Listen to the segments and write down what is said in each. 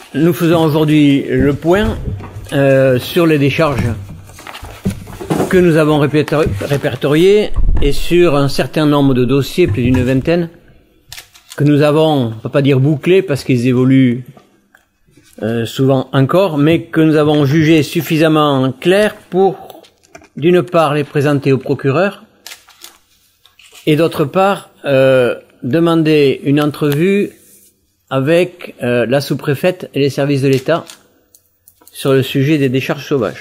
Nous faisons aujourd'hui le point sur les décharges que nous avons répertoriées et sur un certain nombre de dossiers, plus d'une vingtaine, que nous avons, on ne peut pas dire bouclés parce qu'ils évoluent souvent encore, mais que nous avons jugé suffisamment clairs pour, d'une part, les présenter au procureur et d'autre part, demander une entrevue avec la sous-préfète et les services de l'État sur le sujet des décharges sauvages.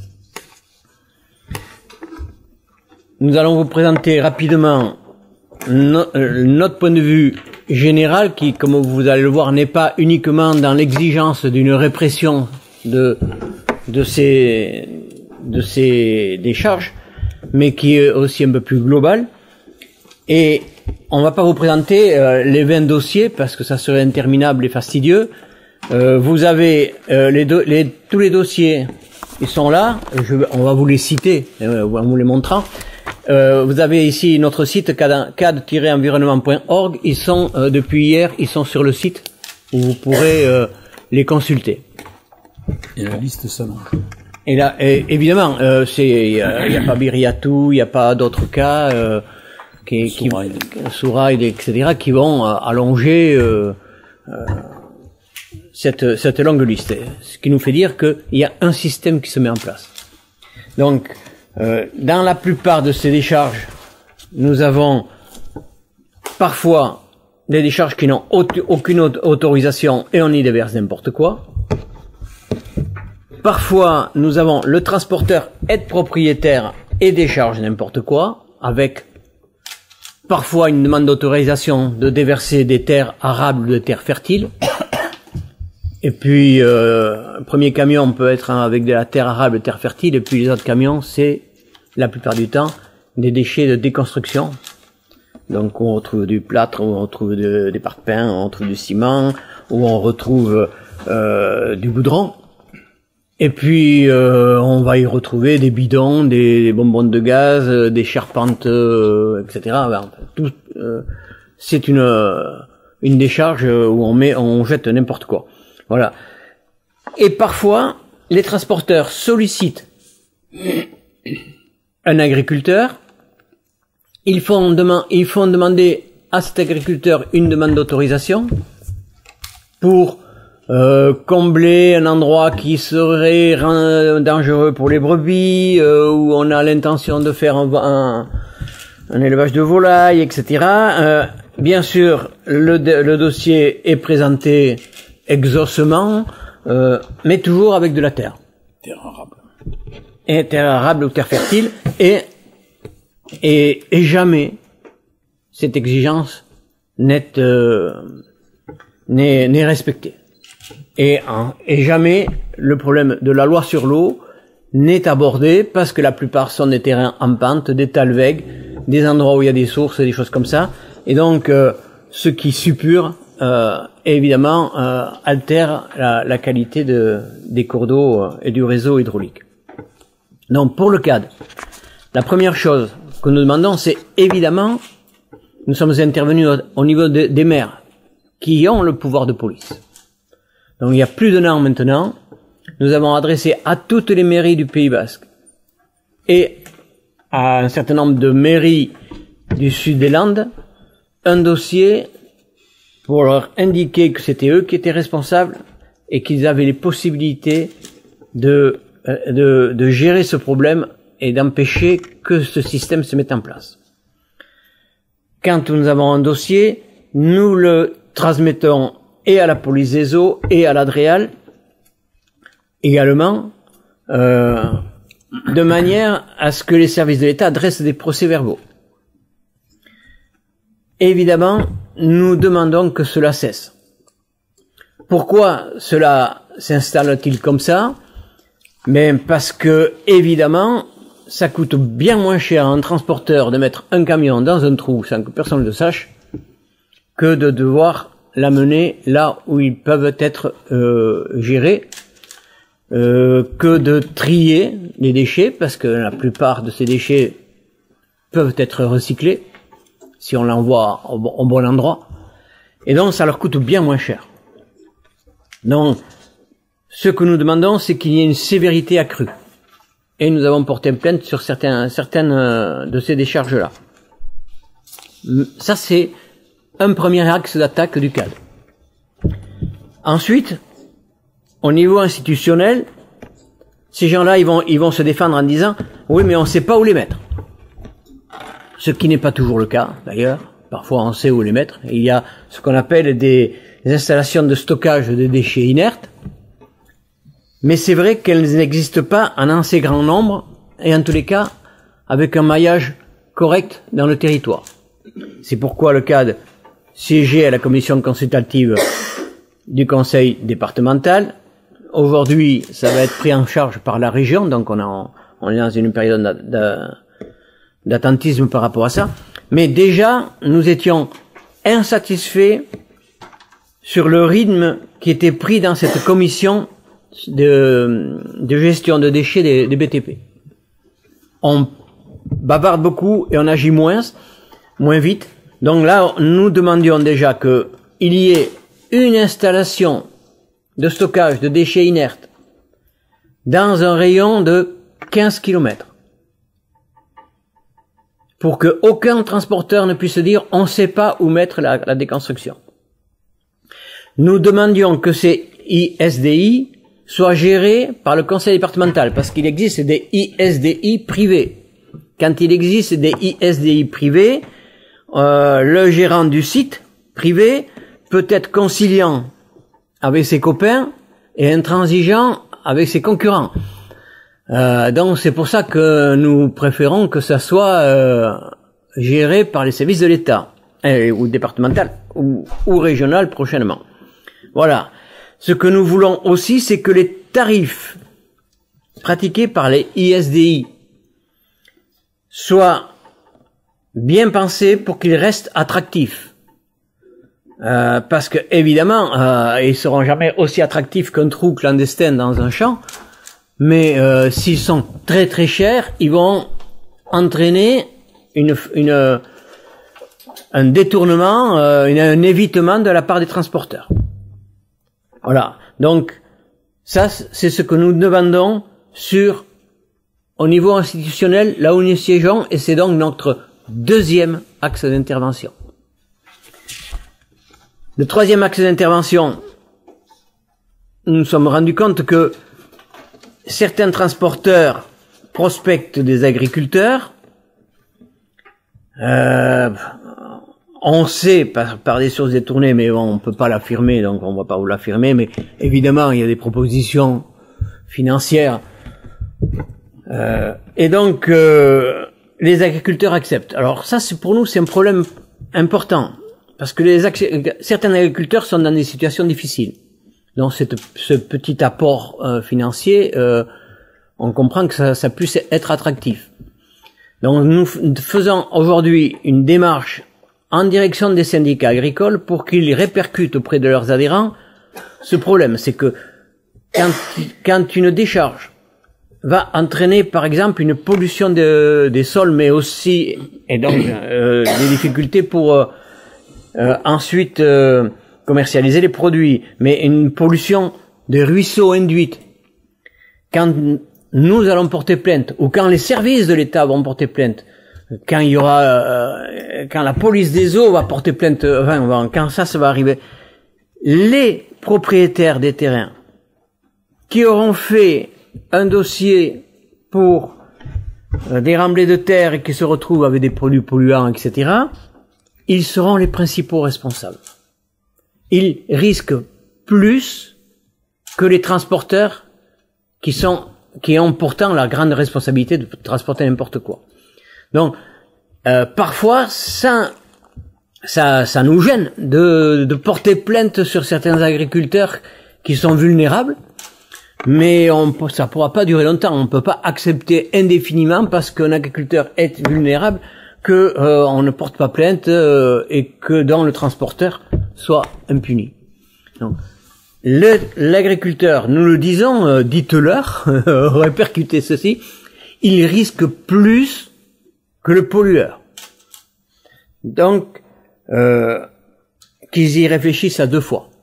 Nous allons vous présenter rapidement notre point de vue général qui, comme vous allez le voir, n'est pas uniquement dans l'exigence d'une répression de ces décharges, mais qui est aussi un peu plus global. Et on va pas vous présenter les 20 dossiers parce que ça serait interminable et fastidieux. Vous avez tous les dossiers, ils sont là. On va vous les citer en vous les montrant. Vous avez ici notre site cad-environnement.org. Ils sont depuis hier, ils sont sur le site où vous pourrez les consulter. Et la liste s'allonge. Et là, évidemment, il y a pas Biriatou, il n'y a pas d'autres cas. Souraïd, etc., qui vont allonger cette longue liste. Ce qui nous fait dire qu'il y a un système qui se met en place. Donc, dans la plupart de ces décharges, nous avons parfois des décharges qui n'ont aucune autorisation et on y déverse n'importe quoi. Parfois, nous avons le transporteur être propriétaire et décharge n'importe quoi, avec parfois une demande d'autorisation de déverser des terres arables ou des terres fertiles. Et puis, un premier camion peut être avec de la terre arable, de terre fertile, et puis les autres camions, c'est, la plupart du temps, des déchets de déconstruction. Donc, on retrouve du plâtre, on retrouve des parpaings, on retrouve du ciment, ou on retrouve du goudron. Et puis, on va y retrouver des bidons, des bonbons de gaz, des charpentes, etc. C'est une décharge où on jette n'importe quoi. Voilà. Et parfois, les transporteurs sollicitent un agriculteur. Ils font demander à cet agriculteur une demande d'autorisation pour combler un endroit qui serait dangereux pour les brebis, où on a l'intention de faire un élevage de volailles, etc. Bien sûr, le dossier est présenté exaucement, mais toujours avec de la terre. Terre arable. Et terre arable ou terre fertile, et jamais cette exigence n'est respectée. Et jamais le problème de la loi sur l'eau n'est abordé parce que la plupart sont des terrains en pente, des talwegs, des endroits où il y a des sources, des choses comme ça. Et donc, ce qui suppure, évidemment, altère la qualité des cours d'eau et du réseau hydraulique. Donc, pour le CAD, la première chose que nous demandons, c'est évidemment, nous sommes intervenus au niveau des maires qui ont le pouvoir de police. Donc il y a plus d'un an maintenant, nous avons adressé à toutes les mairies du Pays Basque et à un certain nombre de mairies du sud des Landes un dossier pour leur indiquer que c'était eux qui étaient responsables et qu'ils avaient les possibilités de gérer ce problème et d'empêcher que ce système se mette en place. Quand nous avons un dossier, nous le transmettons et à la police des eaux et à l'Adréal également, de manière à ce que les services de l'État dressent des procès-verbaux. Évidemment, nous demandons que cela cesse. Pourquoi cela s'installe-t-il comme ça? Mais parce que, évidemment, ça coûte bien moins cher à un transporteur de mettre un camion dans un trou sans que personne ne le sache que de devoir l'amener là où ils peuvent être gérés, que de trier les déchets, parce que la plupart de ces déchets peuvent être recyclés si on l'envoie au bon endroit, et donc ça leur coûte bien moins cher. Donc, ce que nous demandons, c'est qu'il y ait une sévérité accrue. Et nous avons porté plainte sur certaines de ces décharges-là. Ça, c'est un premier axe d'attaque du CAD. Ensuite, au niveau institutionnel, ces gens-là, ils vont se défendre en disant « Oui, mais on ne sait pas où les mettre ». Ce qui n'est pas toujours le cas, d'ailleurs. Parfois, on sait où les mettre. Il y a ce qu'on appelle des installations de stockage de déchets inertes. Mais c'est vrai qu'elles n'existent pas en assez grand nombre, et en tous les cas, avec un maillage correct dans le territoire. C'est pourquoi le CAD siégeait à la commission consultative du conseil départemental. Aujourd'hui, ça va être pris en charge par la région, donc on est dans une période d'attentisme par rapport à ça. Mais déjà, nous étions insatisfaits sur le rythme qui était pris dans cette commission de gestion de déchets des BTP. On bavarde beaucoup et on agit moins vite. Donc là, nous demandions déjà qu'il y ait une installation de stockage de déchets inertes dans un rayon de 15 km. Pour que aucun transporteur ne puisse dire on ne sait pas où mettre la déconstruction. Nous demandions que ces ISDI soient gérés par le conseil départemental, parce qu'il existe des ISDI privés. Quand il existe des ISDI privés, le gérant du site privé peut être conciliant avec ses copains et intransigeant avec ses concurrents. Donc c'est pour ça que nous préférons que ça soit géré par les services de l'État, ou départemental, ou régional prochainement. Voilà. Ce que nous voulons aussi, c'est que les tarifs pratiqués par les ISDI soient bien pensés pour qu'ils restent attractifs. Parce que évidemment, ils seront jamais aussi attractifs qu'un trou clandestin dans un champ. Mais s'ils sont très très chers, ils vont entraîner un détournement, un évitement de la part des transporteurs. Voilà. Donc ça, c'est ce que nous demandons au niveau institutionnel, là où nous siégeons, et c'est donc notre deuxième axe d'intervention. Le troisième axe d'intervention, nous nous sommes rendus compte que certains transporteurs prospectent des agriculteurs. On sait par des sources détournées, mais bon, on peut pas l'affirmer, donc on va pas vous l'affirmer, mais évidemment, il y a des propositions financières. Et donc, les agriculteurs acceptent. Alors ça, pour nous, c'est un problème important, parce que certains agriculteurs sont dans des situations difficiles. Donc ce petit apport financier, on comprend que ça puisse être attractif. Donc nous faisons aujourd'hui une démarche en direction des syndicats agricoles pour qu'ils répercutent auprès de leurs adhérents ce problème. C'est que quand une décharge va entraîner par exemple une pollution des sols, mais aussi et donc des difficultés pour ensuite commercialiser les produits, mais une pollution des ruisseaux induite, quand nous allons porter plainte, ou quand les services de l'État vont porter plainte, quand il y aura, quand la police des eaux va porter plainte, enfin, quand ça va arriver, les propriétaires des terrains qui auront fait un dossier pour des remblais de terre et qui se retrouvent avec des produits polluants, etc., ils seront les principaux responsables. Ils risquent plus que les transporteurs qui ont pourtant la grande responsabilité de transporter n'importe quoi. Donc, parfois, ça nous gêne de porter plainte sur certains agriculteurs qui sont vulnérables, mais ça pourra pas durer longtemps. On peut pas accepter indéfiniment parce qu'un agriculteur est vulnérable que on ne porte pas plainte et que dans le transporteur soit impuni. Donc, l'agriculteur, nous le disons, dites-leur, répercutez ceci, il risque plus que le pollueur. Donc, qu'ils y réfléchissent à deux fois.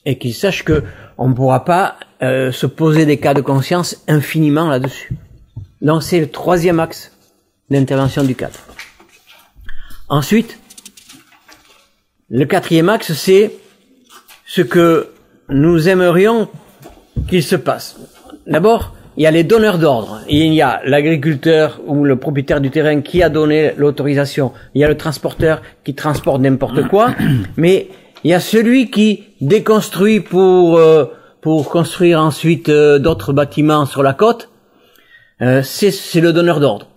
et qu'ils sachent que on ne pourra pas se poser des cas de conscience infiniment là-dessus. Donc c'est le troisième axe d'intervention du cadre. Ensuite, le quatrième axe, c'est ce que nous aimerions qu'il se passe. D'abord, il y a les donneurs d'ordre. Il y a l'agriculteur ou le propriétaire du terrain qui a donné l'autorisation. Il y a le transporteur qui transporte n'importe quoi. Mais il y a celui qui déconstruit pour construire ensuite d'autres bâtiments sur la côte. C'est le donneur d'ordre.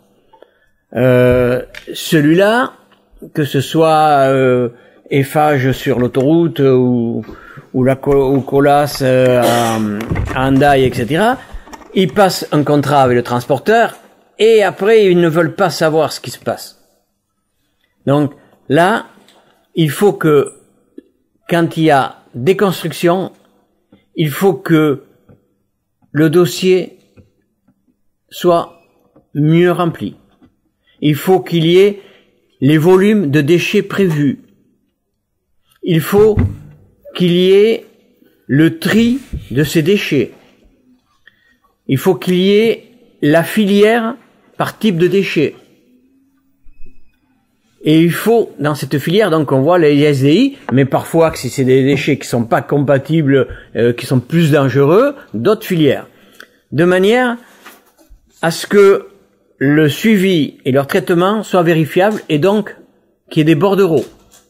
Celui-là, que ce soit Eiffage sur l'autoroute ou Colas à Hendaye, etc., ils passent un contrat avec le transporteur et après ils ne veulent pas savoir ce qui se passe. Donc là, il faut que quand il y a déconstruction, il faut que le dossier soit mieux rempli. Il faut qu'il y ait les volumes de déchets prévus. Il faut qu'il y ait le tri de ces déchets. Il faut qu'il y ait la filière par type de déchets. Et il faut, dans cette filière, donc on voit les SDI, mais parfois, si c'est des déchets qui sont pas compatibles, qui sont plus dangereux, d'autres filières. De manière à ce que le suivi et leur traitement soient vérifiables et donc qu'il y ait des bordereaux.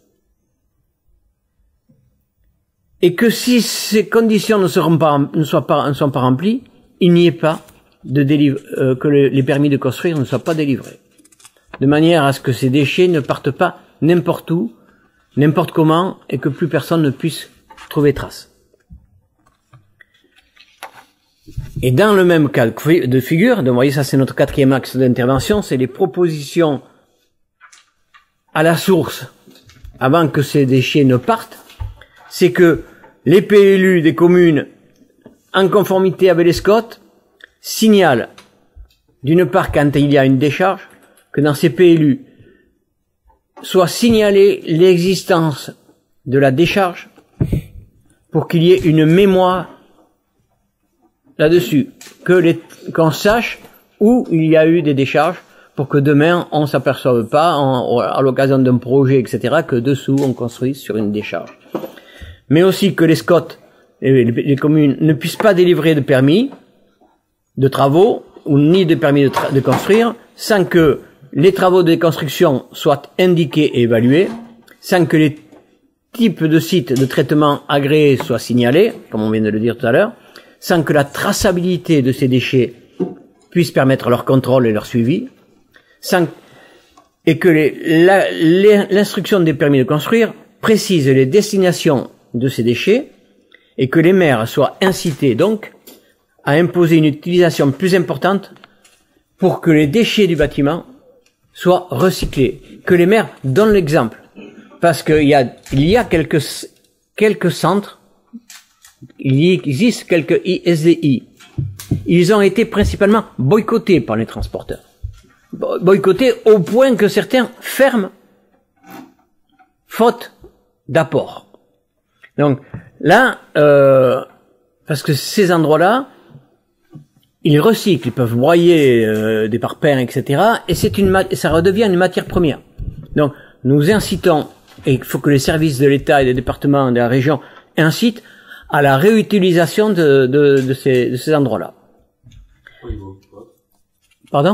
Et que si ces conditions ne sont pas remplies, il n'y ait pas de que les permis de construire ne soient pas délivrés. De manière à ce que ces déchets ne partent pas n'importe où, n'importe comment, et que plus personne ne puisse trouver trace. Et dans le même cas de figure, donc vous voyez, ça c'est notre quatrième axe d'intervention, c'est les propositions à la source, avant que ces déchets ne partent, c'est que les PLU des communes, en conformité avec les SCOT, signalent, d'une part quand il y a une décharge, que dans ces PLU soit signalée l'existence de la décharge pour qu'il y ait une mémoire là-dessus, qu'on sache où il y a eu des décharges pour que demain on s'aperçoive pas à l'occasion d'un projet, etc., que dessous on construise sur une décharge. Mais aussi que les SCOT, les communes, ne puissent pas délivrer de permis de travaux ou ni de permis de construire sans que les travaux de construction soient indiqués et évalués, sans que les types de sites de traitement agréés soient signalés, comme on vient de le dire tout à l'heure, sans que la traçabilité de ces déchets puisse permettre leur contrôle et leur suivi, et que l'instruction des permis de construire précise les destinations de ces déchets et que les maires soient incités donc à imposer une utilisation plus importante pour que les déchets du bâtiment soient recyclés, que les maires donnent l'exemple, parce qu'il y a quelques centres, il existe quelques SDI, ils ont été principalement boycottés par les transporteurs, boycottés au point que certains ferment faute d'apport. Donc là, parce que ces endroits-là, ils recyclent, ils peuvent broyer des parpaings, etc. Et ça redevient une matière première. Donc nous incitons, et il faut que les services de l'État et des départements, de la région incitent à la réutilisation de ces endroits-là. Pardon ?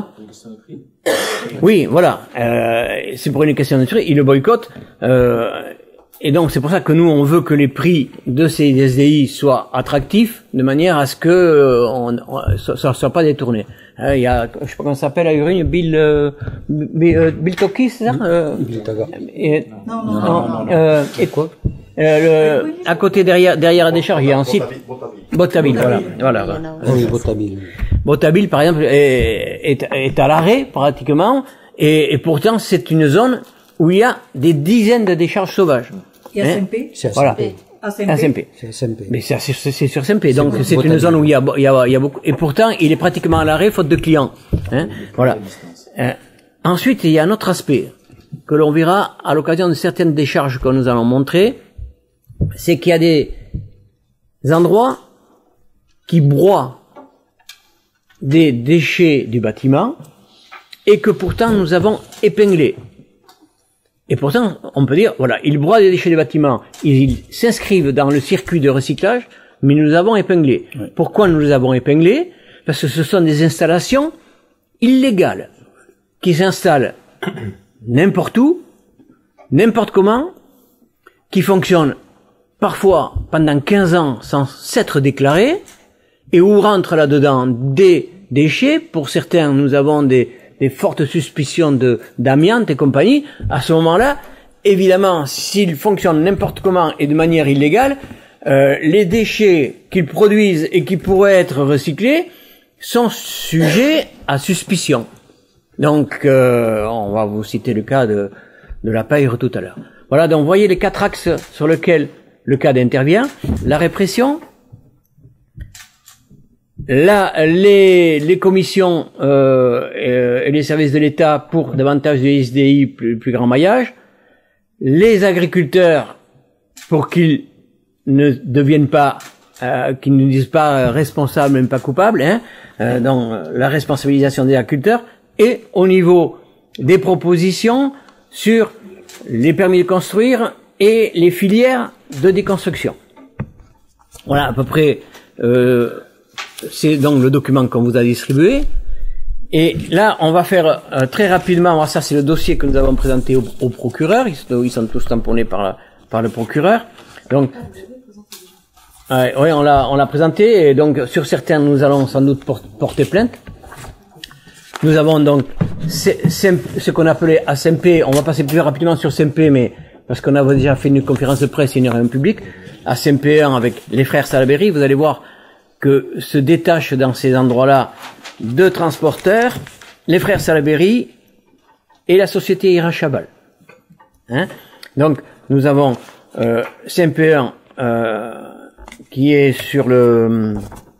Oui, voilà. C'est pour une question de prix. Ils le boycottent. Et donc c'est pour ça que nous on veut que les prix de ces SDI soient attractifs, de manière à ce que ça soit pas détourné. Il y a, je sais pas comment ça s'appelle à Urine, Bill Toki, c'est ça? Bill Taga. Non. Et quoi? À côté derrière la décharge, il y a un site. Botabil, voilà. Oui, Botabil. Botabil, par exemple, est à l'arrêt, pratiquement, et pourtant, c'est une zone où il y a des dizaines de décharges sauvages. Et à SMP? Voilà. À SMP. C'est SMP. Mais c'est sur SMP, donc c'est une zone où il y a beaucoup, et pourtant, il est pratiquement à l'arrêt, faute de clients. Voilà. Ensuite, il y a un autre aspect, que l'on verra à l'occasion de certaines décharges que nous allons montrer, c'est qu'il y a endroits qui broient des déchets du bâtiment et que pourtant nous avons épinglés. Et pourtant, on peut dire, voilà, ils broient des déchets du bâtiment, ils s'inscrivent dans le circuit de recyclage, mais nous les avons épinglés. Oui. Pourquoi nous les avons épinglés? Parce que ce sont des installations illégales qui s'installent n'importe où, n'importe comment, qui fonctionnent parfois pendant 15 ans sans s'être déclarés, et où rentrent là-dedans des déchets. Pour certains, nous avons des fortes suspicions d'amiante et compagnie. À ce moment-là, évidemment, s'ils fonctionnent n'importe comment et de manière illégale, les déchets qu'ils produisent et qui pourraient être recyclés sont sujets à suspicion. Donc, on va vous citer le cas de la Payre tout à l'heure. Voilà, donc vous voyez les 4 axes sur lesquels le CAD intervient. La répression, là, les commissions et les services de l'État pour davantage de SDI, plus grand maillage, les agriculteurs pour qu'ils ne deviennent pas, qu'ils ne disent pas responsables, même pas coupables, donc la responsabilisation des agriculteurs, et au niveau des propositions sur les permis de construire et les filières de déconstruction. Voilà à peu près. C'est donc le document qu'on vous a distribué. Et là, on va faire très rapidement, ça c'est le dossier que nous avons présenté au procureur, ils sont tous tamponnés par le procureur. Donc, oui, on l'a présenté, et donc sur certains nous allons sans doute porter plainte. Nous avons donc ce qu'on appelait ASMP, on va passer plus rapidement sur SMP, mais parce qu'on a déjà fait une conférence de presse et une réunion publique, ASMP1 avec les frères Salaberry, vous allez voir que se détachent dans ces endroits-là 2 transporteurs, les frères Salaberry et la société Irachabal. Donc, nous avons CMP1 qui est sur le...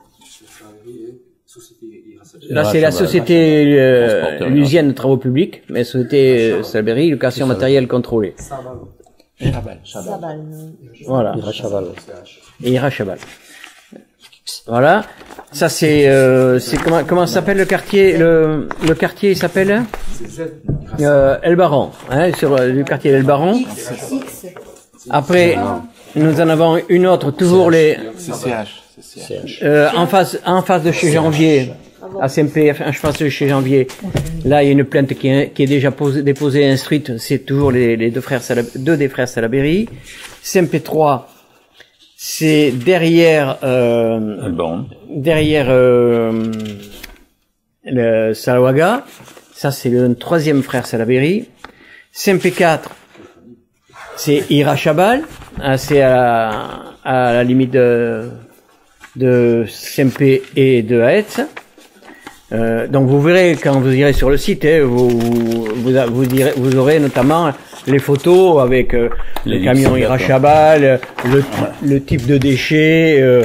Là, c'est la société l'usienne de travaux publics, mais la société Salaberry, location matérielle contrôlée. Chabal. Voilà. Et Irachabal. Voilà. Ça c'est comment s'appelle le quartier le quartier il s'appelle El Baron, sur le quartier El Baron. Après nous en avons une autre toujours les CCH. En face de chez Janvier. ACMP, en face de chez Janvier. Là, il y a une plainte qui est déjà déposée et instruite. C'est toujours les deux des frères Salaberry. CMP3, c'est derrière le Salawaga. Ça, c'est le 3e frère Salaberry. CMP4, c'est Irachabal. C'est à la limite de CMP et de Haetz. Donc vous verrez quand vous irez sur le site, vous aurez notamment les photos avec les camions Irachabal, le type de déchets,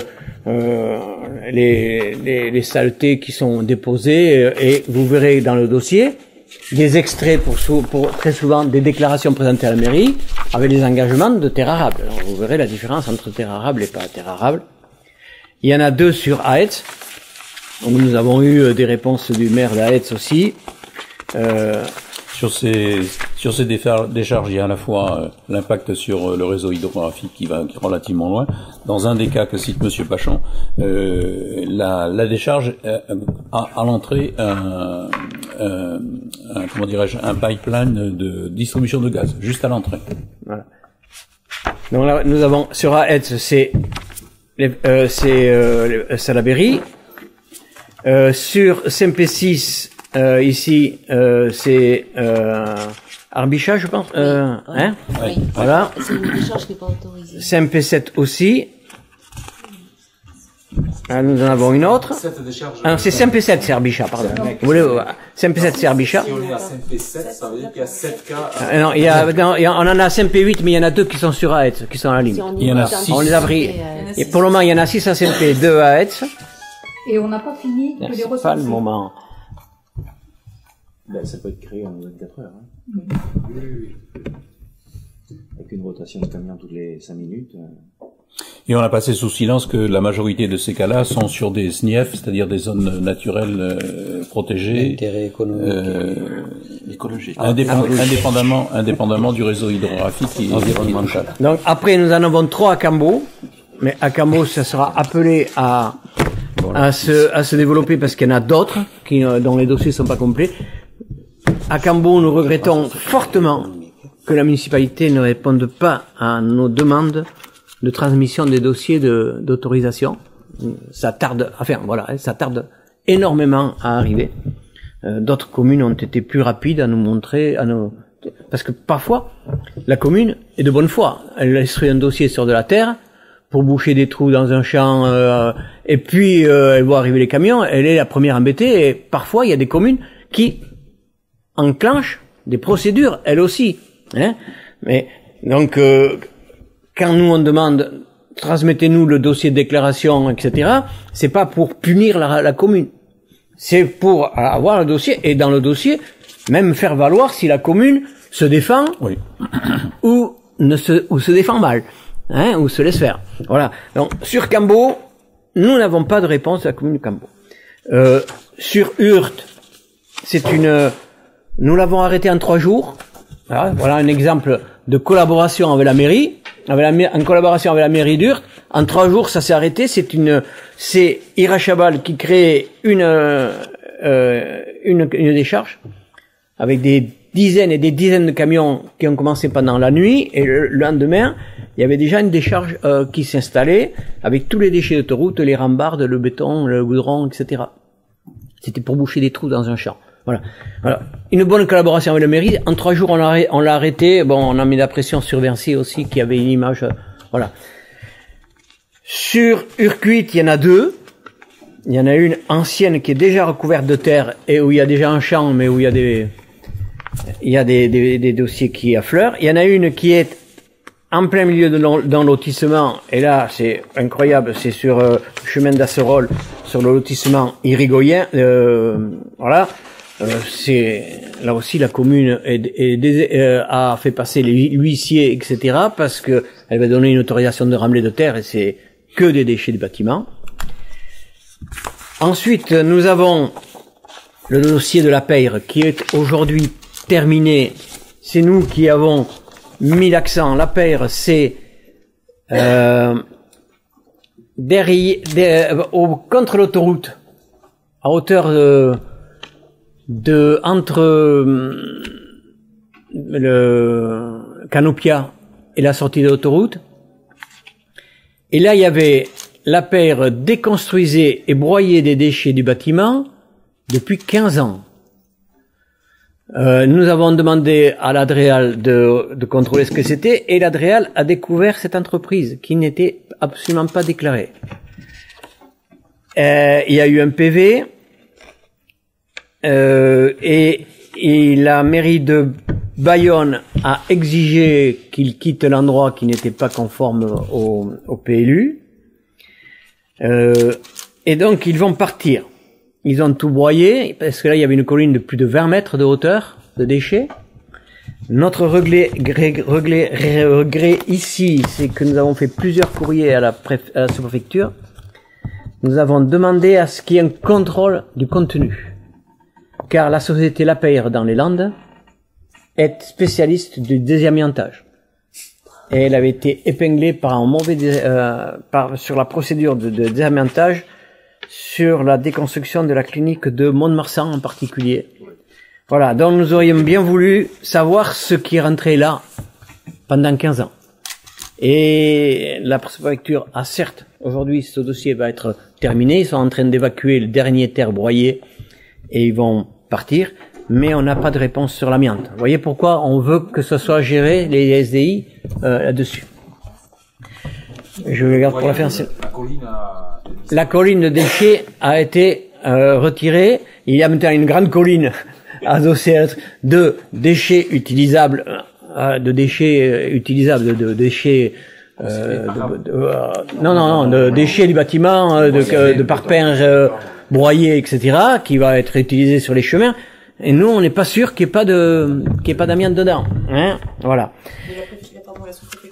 les saletés qui sont déposées, et vous verrez dans le dossier des extraits pour très souvent des déclarations présentées à la mairie avec des engagements de terre arable. Alors, vous verrez la différence entre terre arable et pas terre arable. Il y en a 2 sur Haetz. Donc nous avons eu des réponses du maire d'Haetz aussi. Sur ces décharges, il y a à la fois l'impact sur le réseau hydrographique qui est relativement loin. Dans un des cas que cite Monsieur Pachon, la décharge a à l'entrée comment dirais-je, un pipeline de distribution de gaz juste à l'entrée. Voilà. Donc là, nous avons sur Haetz, c'est Salaberry. Sur CMP6, ici, c'est Arbichat, je pense. Oui. Voilà. C'est une décharge qui n'est pas autorisée. CMP7 aussi. Là, nous en avons une autre. Alors, c'est CMP7, c'est Arbichat, pardon. Vous voulez, CMP7, c'est Arbichat. Si on est à CMP7, ça veut dire qu'il y a 7 cas. Non, on en a CMP8, mais il y en a 2 qui sont sur Haetz, qui sont à la limite. Il y en a 6. On les a pris. Et pour le moment, il y en a 6 à CMP, 2 à Haetz. Et on n'a pas fini de les C'est recenser. pas le moment. Ben, ça peut être créé en 24 heures. Oui. Avec une rotation de camion toutes les 5 minutes. Et on a passé sous silence que la majorité de ces cas-là sont sur des SNIEF, c'est-à-dire des zones naturelles protégées, d'intérêt économique, écologique. Indépendamment du réseau hydrographique et environnemental. Donc après, nous en avons 3 à Cambo, mais à Cambo, ça sera appelé à se développer parce qu'il y en a d'autres dont les dossiers sont pas complets. À Cambo, nous regrettons fortement que la municipalité ne réponde pas à nos demandes de transmission des dossiers d'autorisation. Ça tarde, ça tarde énormément à arriver. D'autres communes ont été plus rapides à nous montrer, parce que parfois, la commune est de bonne foi. Elle instruit un dossier sur de la terre pour boucher des trous dans un champ, et puis elle voit arriver les camions, elle est la première embêtée, et parfois il y a des communes qui enclenchent des procédures, elles aussi. Hein. Mais donc, quand nous on demande transmettez-nous le dossier de déclaration, etc., c'est pas pour punir la commune. C'est pour avoir le dossier, et dans le dossier, même faire valoir si la commune se défend, oui, ou se défend mal, hein, ou se laisse faire. Voilà. Donc, sur Cambo, nous n'avons pas de réponse de la commune de Cambo. Sur Hurt, nous l'avons arrêté en 3 jours. Voilà un exemple de collaboration avec la mairie, en collaboration avec la mairie d'Hurt. En 3 jours, ça s'est arrêté. C'est Irachabal qui crée une décharge avec des dizaines et des dizaines de camions qui ont commencé pendant la nuit, et le lendemain, il y avait déjà une décharge qui s'installait avec tous les déchets d'autoroute, les rambardes, le béton, le goudron, etc. C'était pour boucher des trous dans un champ. Voilà. Une bonne collaboration avec la mairie. En 3 jours, on l'a arrêté. Bon, on a mis la pression sur Vinci aussi, qui avait une image. Voilà. Sur Urquit, il y en a 2. Il y en a une ancienne qui est déjà recouverte de terre et où il y a déjà un champ, mais où il y a des dossiers qui affleurent. Il y en a une qui est en plein milieu d'un lotissement, et là, c'est incroyable, c'est sur le chemin d'Asserolles, sur le lotissement Irigoyen. Voilà. Là aussi, la commune a fait passer les huissiers, etc., parce que elle va donner une autorisation de remblai de terre, et c'est que des déchets de bâtiments. Ensuite, nous avons le dossier de la Peyre, qui est aujourd'hui terminé. C'est nous qui avons mis l'accent. La Peyre, c'est contre l'autoroute, à hauteur entre le Canopia et la sortie de l'autoroute. Et là, il y avait la Peyre déconstruisait et broyait des déchets du bâtiment depuis 15 ans. Nous avons demandé à l'Adréal de contrôler ce que c'était, et l'Adréal a découvert cette entreprise qui n'était absolument pas déclarée. Il y a eu un PV, et la mairie de Bayonne a exigé qu'il quitte l'endroit qui n'était pas conforme au PLU. Et donc ils vont partir. Ils ont tout broyé, parce que là il y avait une colline de plus de 20 mètres de hauteur de déchets. Notre regret ici, c'est que nous avons fait plusieurs courriers à la sous-préfecture. Nous avons demandé à ce qu'il y ait un contrôle du contenu. Car la société La Peyre dans les Landes est spécialiste du désamiantage. Et elle avait été épinglée par un sur la procédure de désamiantage sur la déconstruction de la clinique de Mont-de-Marsan en particulier. Voilà, donc nous aurions bien voulu savoir ce qui est rentré là pendant 15 ans. Et la préfecture a certes, aujourd'hui ce dossier va être terminé, ils sont en train d'évacuer le dernier terre broyé et ils vont partir, mais on n'a pas de réponse sur l'amiante. Vous voyez pourquoi on veut que ce soit géré, les SDI, là-dessus. Je regarde pour la fin. La colline de déchets a été retirée. Il y a maintenant une grande colline adossée de déchets utilisables, de déchets de déchets du bâtiment, de parpaings broyés, etc., qui va être utilisé sur les chemins. Et nous, on n'est pas sûr qu'il n'y ait pas d'amiante dedans, hein. Voilà. Mais la sous-préfecture vous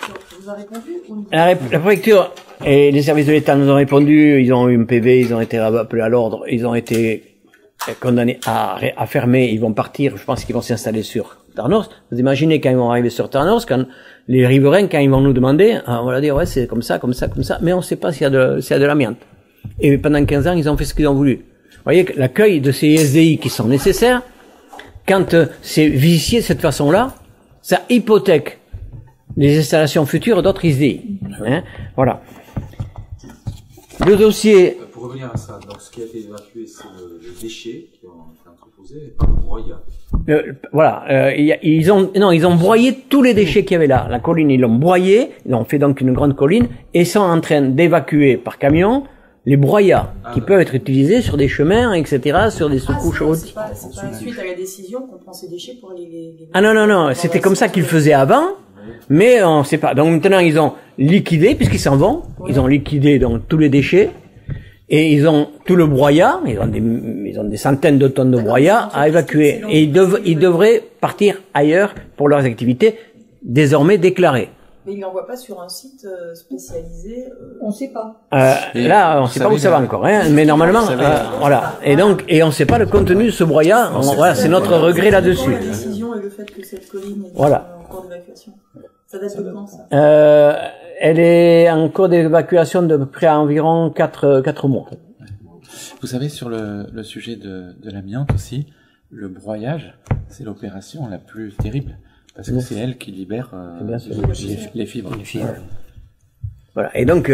vous a répondu ou... La préfecture et les services de l'État nous ont répondu, ils ont eu un PV, ils ont été appelés à l'ordre, ils ont été condamnés à fermer, ils vont partir, je pense qu'ils vont s'installer sur Tarnos. Vous imaginez quand ils vont arriver sur Tarnos, quand les riverains, quand ils vont nous demander, on va leur dire, ouais, c'est comme ça, mais on ne sait pas s'il y a de l'amiante. Et pendant 15 ans, ils ont fait ce qu'ils ont voulu. Vous voyez que l'accueil de ces SDI qui sont nécessaires, quand c'est vicié de cette façon-là, ça hypothèque les installations futures d'autres SDI. Hein, voilà. Le dossier... Pour revenir à ça, donc ce qui a été évacué, c'est le déchet qui ont été entreposés et pas le broyat. Voilà, ils ont broyé tous les déchets qu'il y avait là. La colline, ils l'ont broyé, ils ont fait donc une grande colline, et sont en train d'évacuer par camion les broyats qui peuvent être utilisés sur des chemins, etc., sur des sous-couches routières. C'est pas suite à la décision qu'on prend ces déchets pour les... Ah non, c'était comme ça qu'ils faisaient avant, mais on sait pas. Donc maintenant, ils ont liquidé, puisqu'ils s'en vont, ils ont liquidé donc tous les déchets, et ils ont tout le broyat, ils ont des centaines de tonnes de broyat à évacuer, et ils devraient partir ailleurs pour leurs activités désormais déclarées. Mais ils l'envoient pas sur un site spécialisé. On sait pas. Là, on sait pas où ça va encore, hein, mais normalement, voilà. Et donc, on sait pas le contenu de ce broyat. Voilà, c'est notre regret là-dessus. La décision et le fait que cette colline est voilà. en cours d'évacuation. Ça date de quand, ça? Elle est en cours d'évacuation de près à environ 4 mois. Vous savez, sur le sujet de l'amiante aussi, le broyage, c'est l'opération la plus terrible. Parce que c'est elle qui libère les fibres. Voilà. Et donc,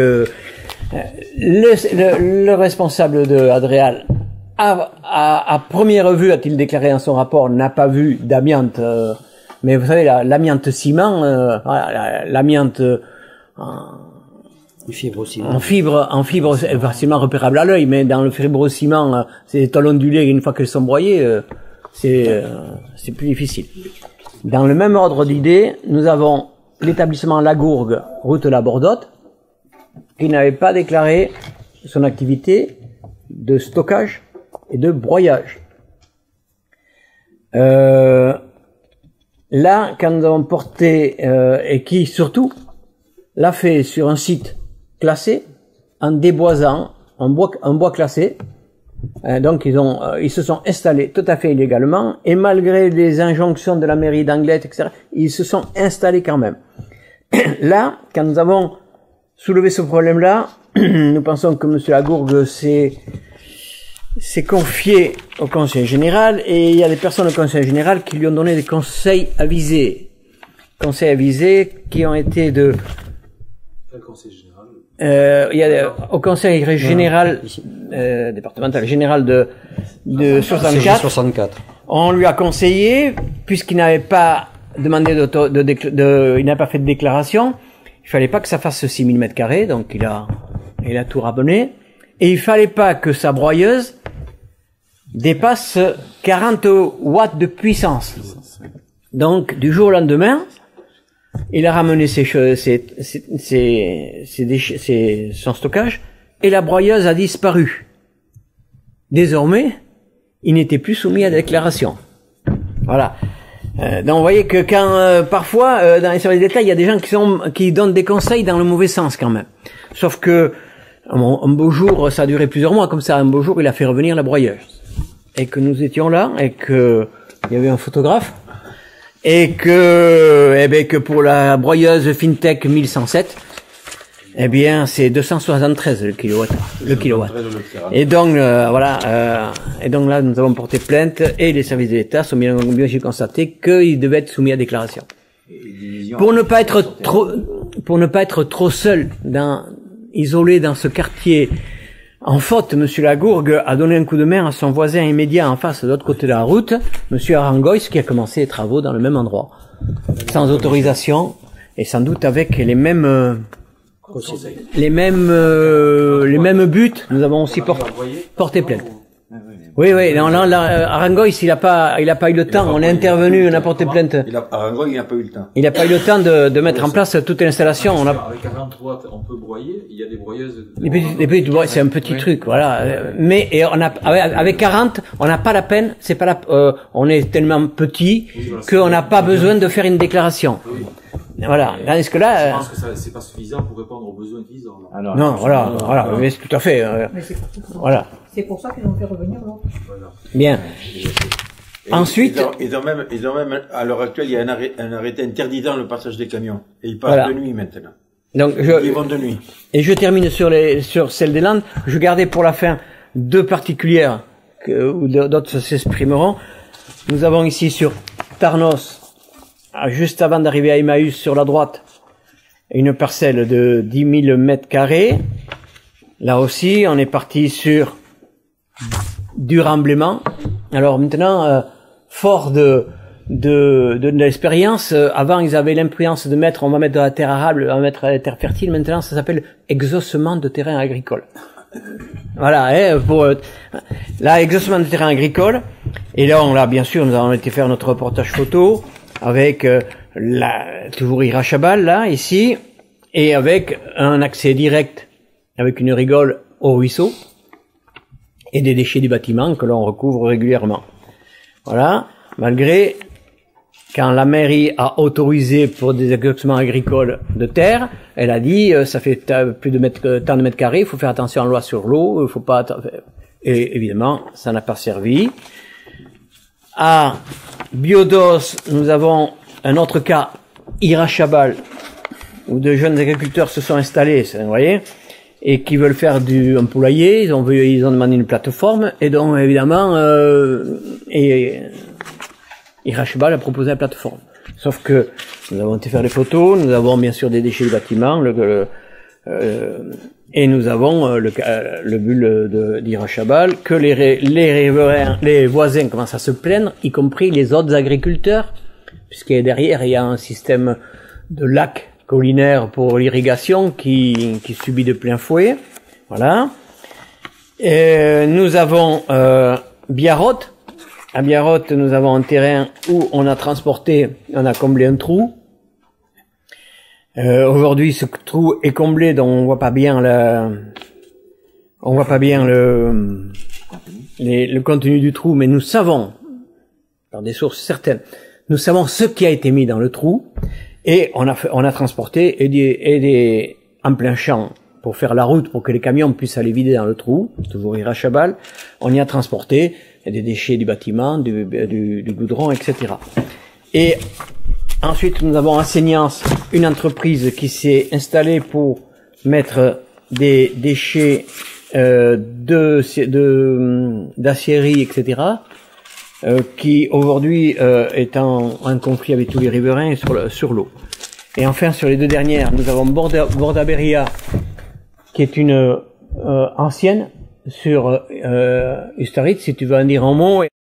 le responsable de Adréal, à première vue, a-t-il déclaré dans son rapport, n'a pas vu d'amiante. Mais vous savez, l'amiante ciment, l'amiante en fibre, c'est facilement repérable à l'œil, mais dans le fibrociment, c'est des tôles ondulées, une fois qu'elles sont broyées, c'est plus difficile. Dans le même ordre d'idées, nous avons l'établissement Lagourgue, route La Bordotte, qui n'avait pas déclaré son activité de stockage et de broyage. Là, quand nous avons porté, et qui surtout l'a fait sur un site classé, en déboisant un bois classé, donc ils se sont installés tout à fait illégalement, et malgré les injonctions de la mairie d'Anglet, etc., ils se sont installés quand même. Là, quand nous avons soulevé ce problème-là, nous pensons que M. Lagourgue s'est confié au Conseil général, et il y a des personnes au Conseil général qui lui ont donné des conseils avisés. Conseils avisés qui ont été de... Quel Conseil général? Il y a au Conseil général départemental général de 64. On lui a conseillé, puisqu'il n'avait pas demandé il n'a pas fait de déclaration, il fallait pas que ça fasse 6000 m², donc il a tout rabonné, et il fallait pas que sa broyeuse dépasse 40 watts de puissance. Donc du jour au lendemain, il a ramené son stockage, et la broyeuse a disparu. Désormais, il n'était plus soumis à la déclaration. Voilà. Donc vous voyez que quand parfois dans les services d'État, il y a des gens qui donnent des conseils dans le mauvais sens quand même. Sauf que un beau jour, ça a duré plusieurs mois comme ça. Un beau jour, il a fait revenir la broyeuse, et que nous étions là, et que il y avait un photographe. Et que pour la broyeuse Fintech 1107, eh bien, c'est 273 le kilowatt. Et donc, et donc là, nous avons porté plainte, et les services de l'État sont bien sûr constatés qu'ils devaient être soumis à déclaration. Pour ne pas être trop seul isolé dans ce quartier en faute, M. Lagourgue a donné un coup de main à son voisin immédiat en face de l'autre côté de la route, M. Arangois, qui a commencé les travaux dans le même endroit, sans autorisation, et sans doute avec les mêmes buts. Nous avons aussi porté plainte. Oui, Arangois, il a pas eu le temps. On est intervenu, on a porté plainte. Arangois, il n'a pas eu le temps. Il n'a pas eu le temps de mettre en place toute l'installation. Avec 40 watts, on peut broyer. Il y a des broyeuses. Les petites broyeuses, c'est un petit truc, voilà. Mais avec 40, on n'a pas la peine. C'est pas on est tellement petit qu'on n'a pas besoin de faire une déclaration. Voilà. Tandis que là, Je pense que c'est pas suffisant pour répondre aux besoins de Visan. Alors, non, voilà, mais c'est tout à fait. Mais c'est pour ça. Voilà. C'est pour ça qu'ils ont fait revenir l'autre. Voilà. Bien. Et Ensuite, ils ont même, à l'heure actuelle, il y a un arrêté interdisant le passage des camions. Et ils passent Voilà. de nuit maintenant. donc Ils vont de nuit. et je termine sur celle des Landes. Je gardais pour la fin deux particulières où d'autres s'exprimeront. Nous avons ici sur Tarnos, juste avant d'arriver à Emmaüs sur la droite, une parcelle de 10 000 mètres carrés. Là aussi, on est parti sur du remblaiement. Alors maintenant, fort de l'expérience, avant ils avaient l'imprudence de mettre, on va mettre de la terre arable, on va mettre de la terre fertile. Maintenant, ça s'appelle exhaussement de terrain agricole. Voilà, là, exhaussement de terrain agricole. Et là, bien sûr, nous avons été faire notre reportage photo avec toujours Irachabal, là, ici, et avec un accès direct avec une rigole au ruisseau et des déchets du bâtiment que l'on recouvre régulièrement. Voilà, malgré quand la mairie a autorisé pour des exhaussements agricoles de terre, elle a dit ça fait plus de tant de mètres carrés, il faut faire attention à la loi sur l'eau, il faut pas. Et évidemment, ça n'a pas servi. À Biodos, nous avons un autre cas, Irachabal, où de jeunes agriculteurs se sont installés, vous voyez, et qui veulent faire un poulailler. Ils ont demandé une plateforme, et donc évidemment, Irachabal a proposé la plateforme. Sauf que nous avons été faire des photos, nous avons bien sûr des déchets du bâtiment, et nous avons le bulle d'Irachabal, que les voisins commencent à se plaindre, y compris les autres agriculteurs, puisqu'il y a derrière, il y a un système de lac collinaire pour l'irrigation qui subit de plein fouet. Voilà. Et nous avons Biarrot. À Biarrot, nous avons un terrain où on a comblé un trou. Aujourd'hui, ce trou est comblé, donc on voit pas bien le contenu du trou, mais nous savons, par des sources certaines, nous savons ce qui a été mis dans le trou, et on a transporté en plein champ pour faire la route pour que les camions puissent aller vider dans le trou, toujours Irachabal, on y a transporté des déchets du bâtiment, du goudron, etc. Et ensuite, nous avons à Seignance une entreprise qui s'est installée pour mettre des déchets d'aciérie, etc., qui aujourd'hui est en conflit avec tous les riverains sur l'eau. Et enfin, sur les deux dernières, nous avons Bordaberria, qui est une ancienne sur Ustaritz, si tu veux en dire un mot.